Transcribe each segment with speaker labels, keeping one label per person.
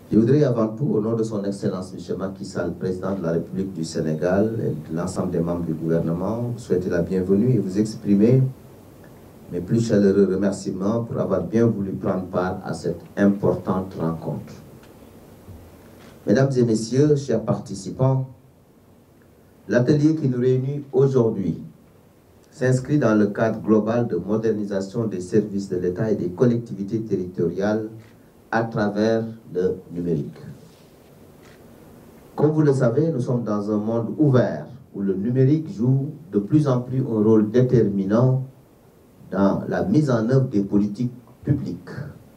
Speaker 1: Je voudrais avant tout, au nom de son Excellence M. Macky Sall, président de la République du Sénégal et de l'ensemble des membres du gouvernement, vous souhaiter la bienvenue et vous exprimer mes plus chaleureux remerciements pour avoir bien voulu prendre part à cette importante rencontre. Mesdames et messieurs, chers participants, l'atelier qui nous réunit aujourd'hui s'inscrit dans le cadre global de modernisation des services de l'État et des collectivités territoriales à travers le numérique. Comme vous le savez, nous sommes dans un monde ouvert où le numérique joue de plus en plus un rôle déterminant dans la mise en œuvre des politiques publiques.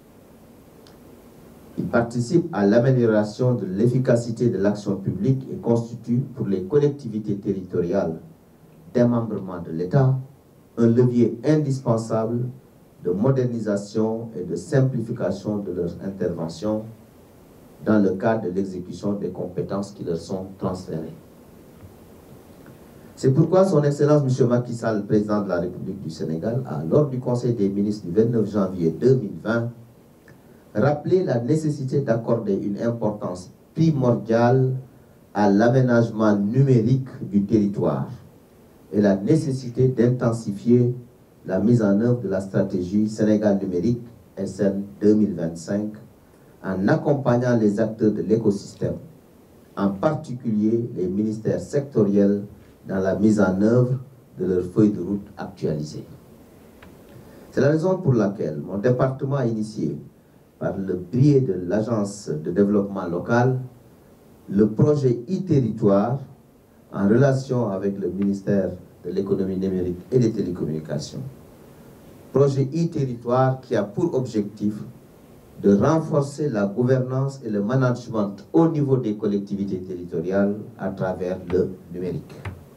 Speaker 1: Il participe à l'amélioration de l'efficacité de l'action publique et constitue pour les collectivités territoriales démembrement de l'État un levier indispensable de modernisation et de simplification de leurs interventions dans le cadre de l'exécution des compétences qui leur sont transférées. C'est pourquoi son Excellence M. Macky Sall, président de la République du Sénégal, a, lors du Conseil des ministres du 29 janvier 2020, rappelé la nécessité d'accorder une importance primordiale à l'aménagement numérique du territoire et la nécessité d'intensifier la mise en œuvre de la stratégie Sénégal numérique SN 2025 en accompagnant les acteurs de l'écosystème, en particulier les ministères sectoriels, dans la mise en œuvre de leur feuille de route actualisée. C'est la raison pour laquelle mon département a initié, par le biais de l'Agence de développement local, le projet e-territoire en relation avec le ministère de l'économie numérique et des télécommunications. Projet e-territoire qui a pour objectif de renforcer la gouvernance et le management au niveau des collectivités territoriales à travers le numérique.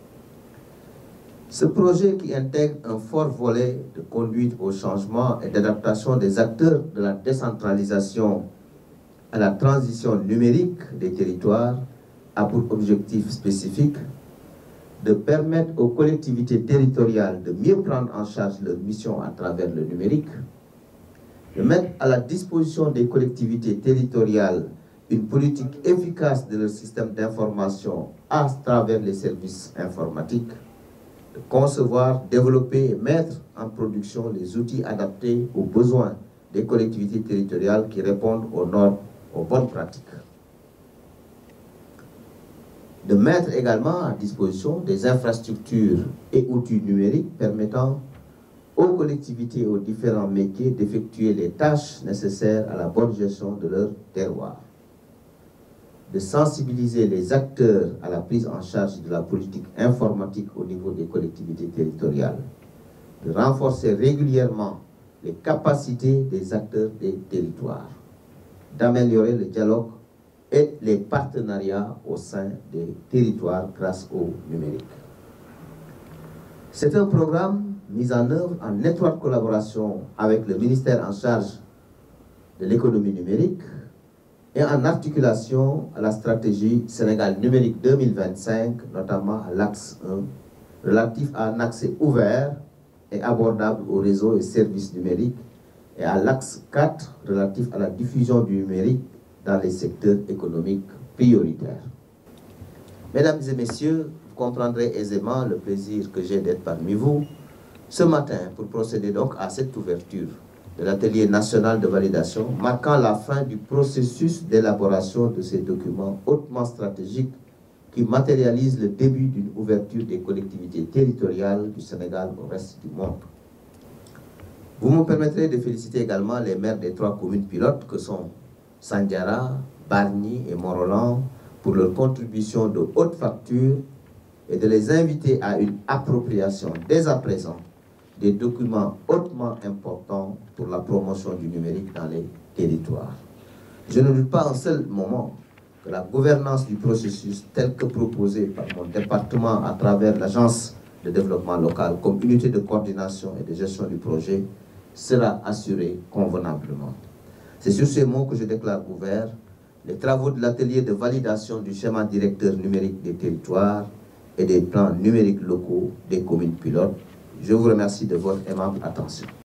Speaker 1: Ce projet qui intègre un fort volet de conduite au changement et d'adaptation des acteurs de la décentralisation à la transition numérique des territoires a pour objectif spécifique de permettre aux collectivités territoriales de mieux prendre en charge leurs missions à travers le numérique, de mettre à la disposition des collectivités territoriales une politique efficace de leur système d'information à travers les services informatiques, de concevoir, développer et mettre en production les outils adaptés aux besoins des collectivités territoriales qui répondent aux normes, aux bonnes pratiques. De mettre également à disposition des infrastructures et outils numériques permettant aux collectivités et aux différents métiers d'effectuer les tâches nécessaires à la bonne gestion de leur terroir. De sensibiliser les acteurs à la prise en charge de la politique informatique au niveau des collectivités territoriales. De renforcer régulièrement les capacités des acteurs des territoires. D'améliorer le dialogue et les partenariats au sein des territoires grâce au numérique. C'est un programme mis en œuvre en étroite collaboration avec le ministère en charge de l'économie numérique et en articulation à la stratégie Sénégal numérique 2025, notamment à l'axe 1, relatif à un accès ouvert et abordable aux réseaux et services numériques, et à l'axe 4, relatif à la diffusion du numérique dans les secteurs économiques prioritaires. Mesdames et messieurs, vous comprendrez aisément le plaisir que j'ai d'être parmi vous ce matin pour procéder donc à cette ouverture de l'atelier national de validation marquant la fin du processus d'élaboration de ces documents hautement stratégiques qui matérialisent le début d'une ouverture des collectivités territoriales du Sénégal au reste du monde. Vous me permettrez de féliciter également les maires des 3 communes pilotes que sont Sandiara, Bargny et Mont-Rolland pour leur contribution de haute facture et de les inviter à une appropriation dès à présent des documents hautement importants pour la promotion du numérique dans les territoires. Je ne doute pas un seul moment que la gouvernance du processus tel que proposé par mon département à travers l'Agence de développement local comme unité de coordination et de gestion du projet sera assurée convenablement. C'est sur ces mots que je déclare ouvert les travaux de l'atelier de validation du schéma directeur numérique des territoires et des plans numériques locaux des communes pilotes. Je vous remercie de votre aimable attention.